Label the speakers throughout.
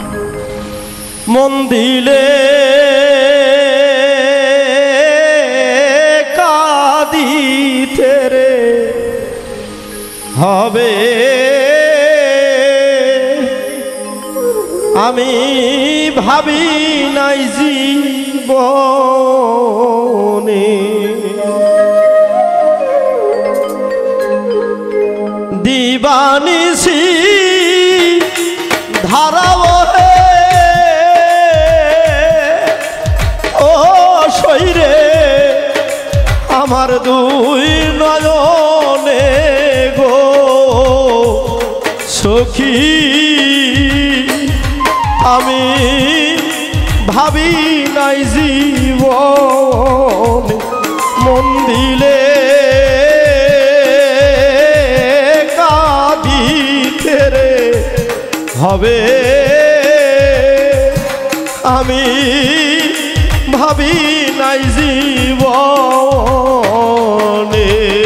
Speaker 1: মন দিলে কাঁদিতে রে হবে আমি ভাবি নাই জীবনে দিবানিসি ধারাও হে ও শৈরে আমার দুই নয়নে গো সখী আমি ভাবি নাই জীবন মন দিলে কাঁদিতে রে হবে আমি ভাবি নাই জীবনে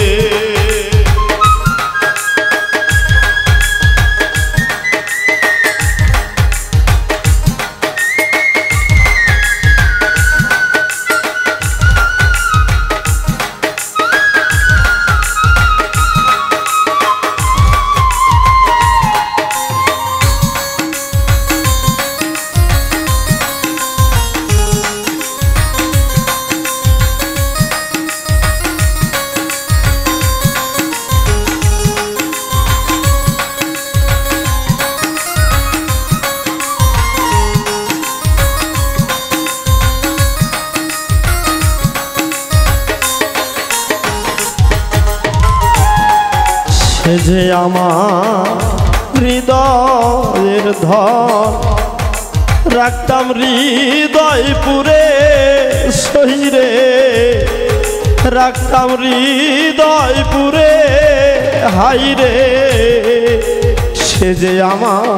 Speaker 1: সে যে আমার হৃদয়ের ধন রাখতাম হৃদয় পুরে সহিরে রাখতাম হৃদয় পুরে হাইরে সে যে আমার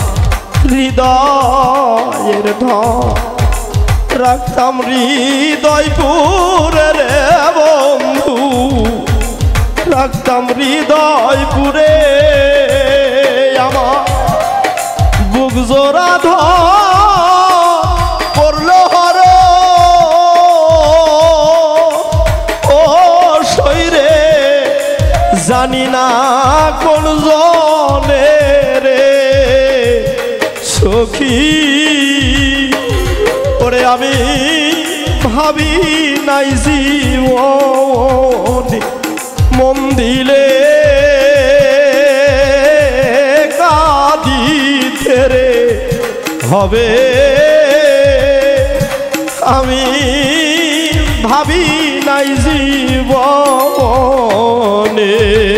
Speaker 1: হৃদয়ের ধন রাখতাম হৃদয় পুরে রে বন্ধু রাখতাম হৃদয় পুরে আমার বুক জোড়া ধরল হর ও শৈরে জানি না কোন জনে রে সখী ওরে আমি ভাবি নাই জীবনে মন দিলে কাঁদিতে রে হবে আমি ভাবি নাই জীবনে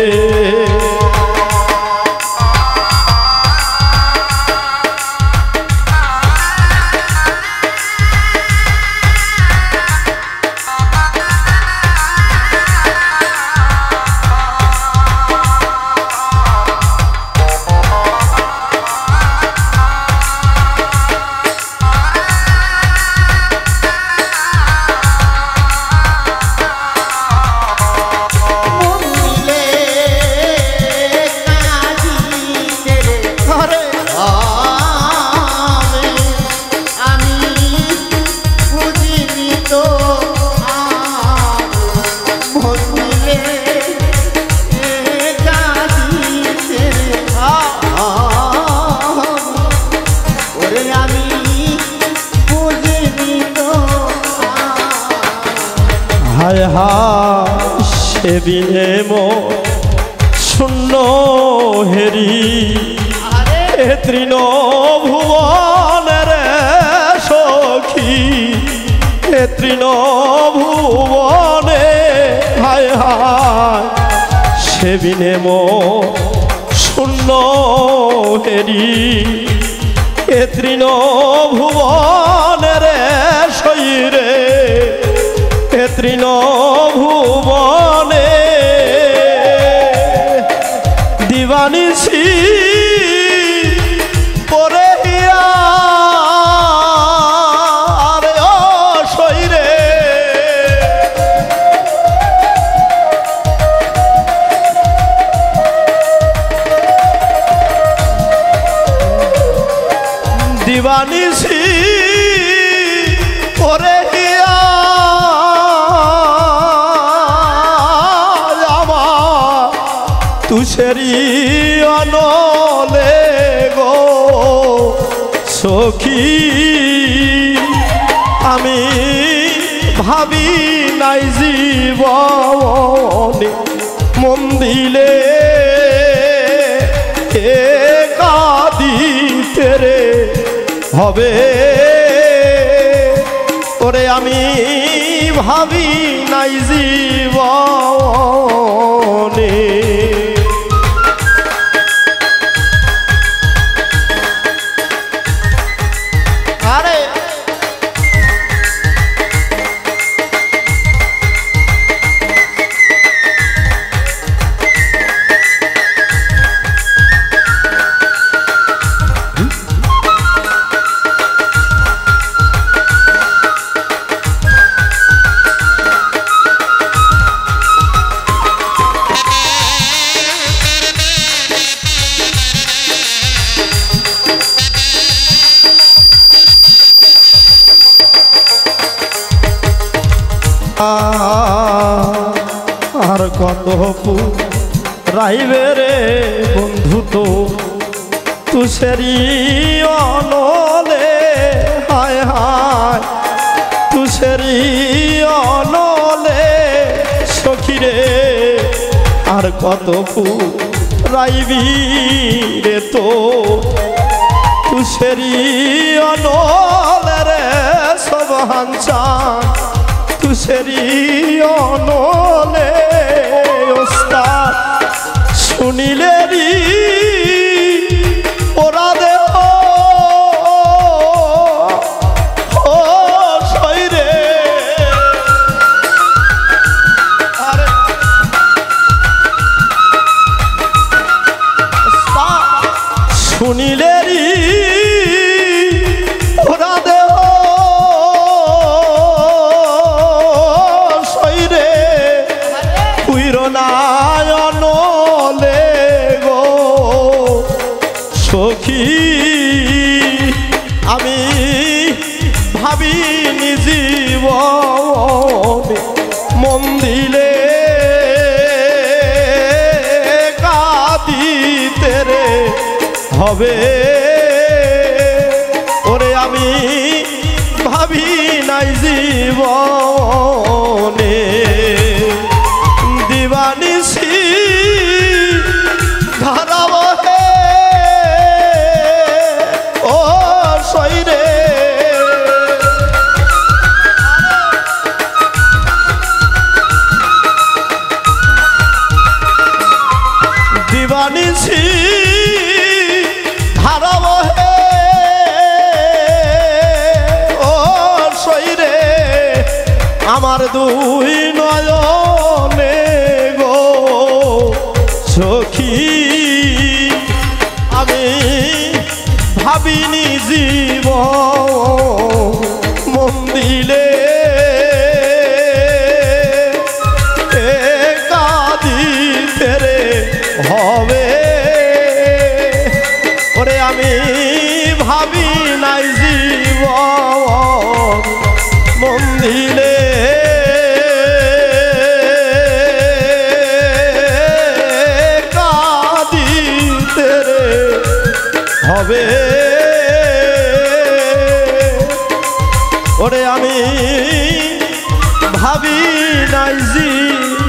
Speaker 1: হায় হায় সে বিনে মোর শূন্য হেরি তৃণ ভুবনের সখী তৃণ ভুবনে হায় হায় সে বিনে মোর শূন্য হেরি তৃণ ভুবনের শৈরে তৃণ ভুবনে দিবানিসি পরে শৈরে দিবানিসি ওরে হিয়া আমার তুষেরি অনলে গো সখী আমি ভাবি নাই জীবনে মন দিলে কাঁদিতে রে হবে ওরে আমি ভাবি নাই জীবনে আর কত রাইবে রে বন্ধু তো তুষেরি অনলে হায় হায় তুষেরি অনলে সখী রে আর কত রাইবি রে তো তুষেরি অনলে রে সব হাঞ্চান তুষেরি অনলে ওস্তাদ শুনিলে রি ওরা দেহ ও শৈরে আরে শুনিলে রি ওরা দেহ নয়নলে গো সখী আমি ভাবিনি জীবনে মন দিলে কাঁদিতে রে হবে ওরে আমি ভাবি নাই জীবনে দিবানিসি ধারা বহে ও শৈরে দিবানিসি ধারা বহে ও শৈরে আমার দুই নয়নে গো সখী আমি ভাবিনি জীব মন দিলে কাঁদিতে রে হবে ওরে আমি ভাবি নাই জীব মন দিলে হবে ওরে আমি ভাবি নাই জি